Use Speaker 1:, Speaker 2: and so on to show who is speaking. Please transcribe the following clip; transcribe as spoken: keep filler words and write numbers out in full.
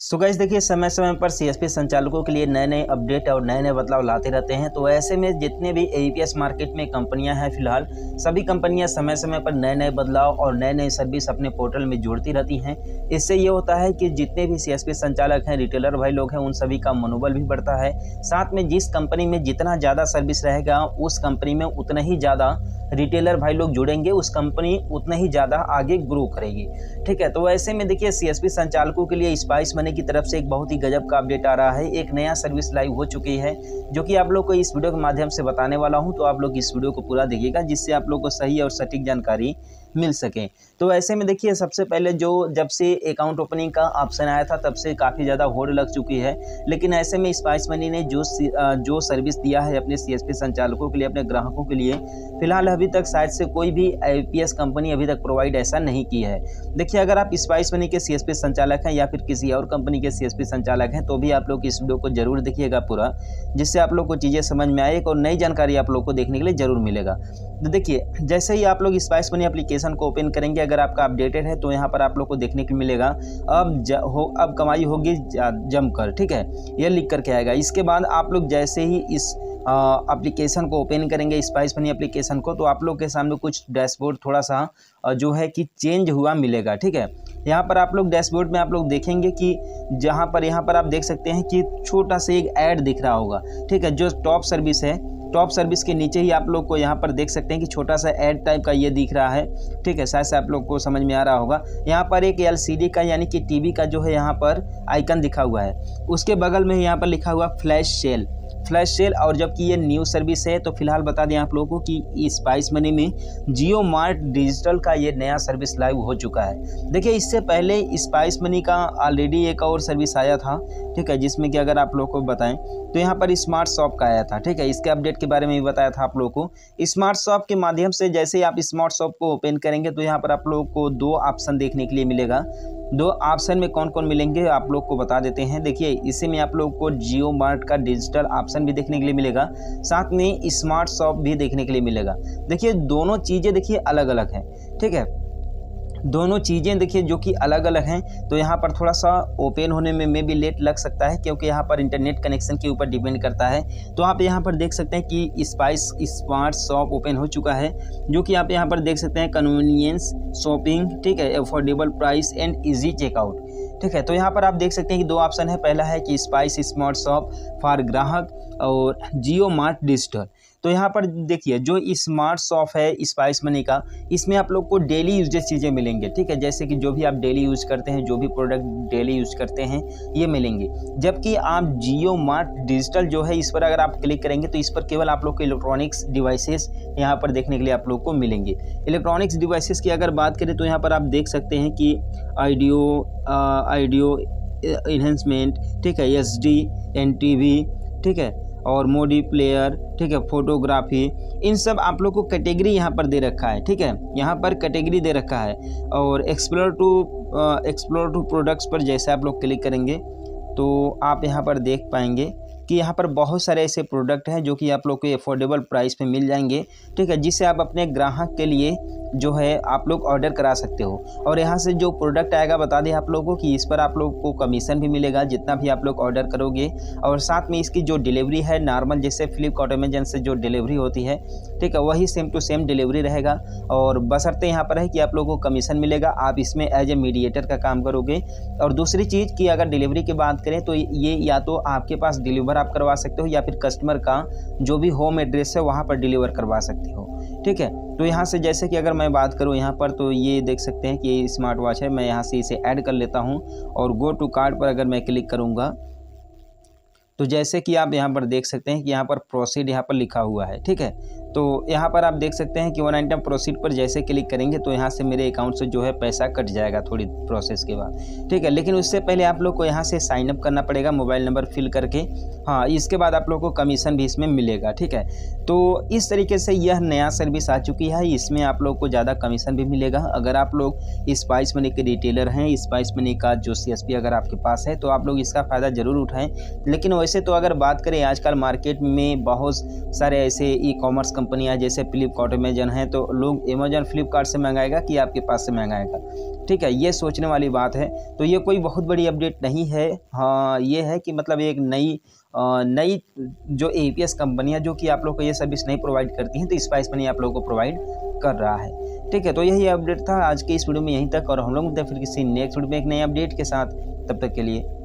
Speaker 1: So guys देखिए, समय समय पर सीएसपी संचालकों के लिए नए नए अपडेट और नए नए बदलाव लाते रहते हैं। तो ऐसे में जितने भी एईपीएस मार्केट में कंपनियां हैं, फिलहाल सभी कंपनियां समय समय पर नए नए बदलाव और नए नए सर्विस अपने पोर्टल में जोड़ती रहती हैं। इससे ये होता है कि जितने भी सीएसपी संचालक हैं, रिटेलर भाई लोग हैं, उन सभी का मनोबल भी बढ़ता है। साथ में जिस कंपनी में जितना ज़्यादा सर्विस रहेगा, उस कंपनी में उतना ही ज़्यादा रिटेलर भाई लोग जुड़ेंगे, उस कंपनी उतना ही ज़्यादा आगे ग्रो करेगी। ठीक है, तो ऐसे में देखिए, सीएसपी संचालकों के लिए स्पाइस मनी की तरफ से एक बहुत ही गजब का अपडेट आ रहा है। एक नया सर्विस लाइव हो चुकी है, जो कि आप लोग को इस वीडियो के माध्यम से बताने वाला हूं। तो आप लोग इस वीडियो को पूरा देखिएगा, जिससे आप लोग को सही और सटीक जानकारी मिल सके। तो ऐसे में देखिए, सबसे पहले जो जब से अकाउंट ओपनिंग का ऑप्शन आया था, तब से काफ़ी ज़्यादा होड़ लग चुकी है। लेकिन ऐसे में स्पाइस मनी ने जो जो सर्विस दिया है अपने सीएसपी संचालकों के लिए, अपने ग्राहकों के लिए, फिलहाल अभी तक शायद से कोई भी आईपीएस कंपनी अभी तक प्रोवाइड ऐसा नहीं की है। देखिए, अगर आप स्पाइस मनी के सीएसपी संचालक हैं या फिर किसी और कंपनी के सीएसपी संचालक हैं, तो भी आप लोग इस वीडियो को जरूर देखिएगा पूरा, जिससे आप लोग को चीज़ें समझ में आए और नई जानकारी आप लोग को देखने के लिए जरूर मिलेगा। तो देखिए, जैसे ही आप लोग स्पाइस मनी एप्लीकेशन को ओपन करेंगे, अगर आपका अपडेटेड है तो यहाँ पर आप लोग को देखने को मिलेगा अब ज, हो अब कमाई होगी जमकर। ठीक है, यह लिख करके आएगा। इसके बाद आप लोग जैसे ही इस एप्लीकेशन को ओपन करेंगे, स्पाइस मनी एप्लीकेशन को, तो आप लोग के सामने कुछ डैशबोर्ड थोड़ा सा जो है कि चेंज हुआ मिलेगा। ठीक है, यहाँ पर आप लोग डैशबोर्ड में आप लोग देखेंगे कि जहाँ पर यहाँ पर आप देख सकते हैं कि छोटा सा एक ऐड दिख रहा होगा। ठीक है, जो टॉप सर्विस है, टॉप सर्विस के नीचे ही आप लोग को यहाँ पर देख सकते हैं कि छोटा सा ऐड टाइप का ये दिख रहा है। ठीक है, शायद से आप लोग को समझ में आ रहा होगा। यहाँ पर एक एलसीडी का यानी कि टीवी का जो है यहाँ पर आइकन दिखा हुआ है। उसके बगल में यहाँ पर लिखा हुआ फ्लैश सेल फ्लैश सेल और जबकि ये न्यू सर्विस है। तो फिलहाल बता दें आप लोगों को कि स्पाइस मनी में जियो मार्ट डिजिटल का ये नया सर्विस लाइव हो चुका है। देखिए, इससे पहले स्पाइस मनी का ऑलरेडी एक और सर्विस आया था। ठीक है, जिसमें कि अगर आप लोग को बताएं तो यहाँ पर स्मार्ट शॉप का आया था। ठीक है, इसके अपडेट के बारे में भी बताया था आप लोग को। स्मार्ट शॉप के माध्यम से जैसे ही आप स्मार्ट शॉप को ओपन करेंगे, तो यहाँ पर आप लोग को दो ऑप्शन देखने के लिए मिलेगा। दो ऑप्शन में कौन कौन मिलेंगे आप लोग को बता देते हैं। देखिए, इसी में आप लोग को जियो मार्ट का डिजिटल ऑप्शन भी देखने के लिए मिलेगा, साथ में स्मार्ट शॉप भी देखने के लिए मिलेगा। देखिए, दोनों चीज़ें देखिए अलग अलग हैं। ठीक है, दोनों चीज़ें देखिए जो कि अलग अलग हैं। तो यहाँ पर थोड़ा सा ओपन होने में मे भी लेट लग सकता है, क्योंकि यहाँ पर इंटरनेट कनेक्शन के ऊपर डिपेंड करता है। तो आप यहाँ पर देख सकते हैं कि स्पाइस स्मार्ट शॉप ओपन हो चुका है, जो कि आप यहाँ पर देख सकते हैं कन्वीनियंस शॉपिंग। ठीक है, affordable price and easy checkout. ठीक है, तो यहाँ पर आप देख सकते हैं कि दो ऑप्शन है। पहला है कि स्पाइस स्मार्ट शॉप फॉर ग्राहक और जियो मार्ट डिजिटल। तो यहाँ पर देखिए, जो स्मार्ट शॉप है स्पाइस मनी का, इसमें आप लोग को डेली यूजेज चीज़ें मिलेंगे। ठीक है, जैसे कि जो भी आप डेली यूज़ करते हैं, जो भी प्रोडक्ट डेली यूज़ करते हैं, ये मिलेंगे। जबकि आप जियो मार्ट डिजिटल जो है, इस पर अगर आप क्लिक करेंगे तो इस पर केवल आप लोग को इलेक्ट्रॉनिक्स डिवाइसेस यहाँ पर देखने के लिए आप लोग को मिलेंगे। इलेक्ट्रॉनिक्स डिवाइसेस की अगर बात करें तो यहाँ पर आप देख सकते हैं कि ऑडियो ऑडियो इन्हेंसमेंट, ठीक है, S D N T V, ठीक है, और मोडी प्लेयर, ठीक है, फोटोग्राफी, इन सब आप लोग को कैटेगरी यहाँ पर दे रखा है। ठीक है, यहाँ पर कैटेगरी दे रखा है। और explore to explore to products पर जैसे आप लोग क्लिक करेंगे तो आप यहाँ पर देख पाएंगे कि यहाँ पर बहुत सारे ऐसे प्रोडक्ट हैं जो कि आप लोग को अफोर्डेबल प्राइस पे मिल जाएंगे। ठीक है, जिससे आप अपने ग्राहक के लिए जो है आप लोग ऑर्डर करा सकते हो। और यहाँ से जो प्रोडक्ट आएगा, बता दें आप लोगों को कि इस पर आप लोग को कमीशन भी मिलेगा जितना भी आप लोग ऑर्डर करोगे। और साथ में इसकी जो डिलीवरी है, नॉर्मल जैसे फ्लिपकार्ट अमेजन से जो डिलीवरी होती है, ठीक है, वही सेम टू सेम डिलीवरी रहेगा। और बशर्ते यहाँ पर है कि आप लोगों को कमीशन मिलेगा, आप इसमें एज ए मीडिएटर का काम करोगे। और दूसरी चीज़ कि अगर डिलीवरी की बात करें तो ये या तो आपके पास डिलीवर आप करवा सकते हो, या फिर कस्टमर का जो भी होम एड्रेस है वहाँ पर डिलीवर करवा सकते हो। ठीक है, तो यहाँ से जैसे कि अगर मैं बात करूँ यहाँ पर, तो ये देख सकते हैं कि ये स्मार्ट वॉच है। मैं यहाँ से इसे ऐड कर लेता हूँ और गो टू कार्ट पर अगर मैं क्लिक करूँगा तो जैसे कि आप यहाँ पर देख सकते हैं कि यहाँ पर प्रोसीड यहाँ पर लिखा हुआ है। ठीक है, तो यहाँ पर आप देख सकते हैं कि वन आइटम प्रोसीड पर जैसे क्लिक करेंगे तो यहाँ से मेरे अकाउंट से जो है पैसा कट जाएगा थोड़ी प्रोसेस के बाद। ठीक है, लेकिन उससे पहले आप लोग को यहाँ से साइन अप करना पड़ेगा मोबाइल नंबर फिल करके। हाँ, इसके बाद आप लोग को कमीशन भी इसमें मिलेगा। ठीक है, तो इस तरीके से यह नया सर्विस आ चुकी है। इसमें आप लोग को ज़्यादा कमीशन भी मिलेगा। अगर आप लोग स्पाइस मनी के रिटेलर हैं, स्पाइस मनी का जो सी एस पी अगर आपके पास है, तो आप लोग इसका फ़ायदा ज़रूर उठाएँ। लेकिन वैसे तो अगर बात करें, आजकल मार्केट में बहुत सारे ऐसे ई कॉमर्स कंपनियां जैसे फ्लिपकार्ट अमेजन है तो लोग अमेजन फ्लिपकार्ट से मंगाएगा कि आपके पास से मंगाएगा। ठीक है, ये सोचने वाली बात है। तो ये कोई बहुत बड़ी अपडेट नहीं है। हाँ, ये है कि मतलब एक नई नई जो ए पी एस कंपनियाँ जो कि आप लोग को ये सर्विस नहीं प्रोवाइड करती हैं, तो स्पाइस मनी आप लोगों को प्रोवाइड कर रहा है। ठीक है, तो यही अपडेट था आज के इस वीडियो में, यहीं तक। और हम लोग फिर किसी नेक्स्ट वीडियो में एक नई अपडेट के साथ, तब तक के लिए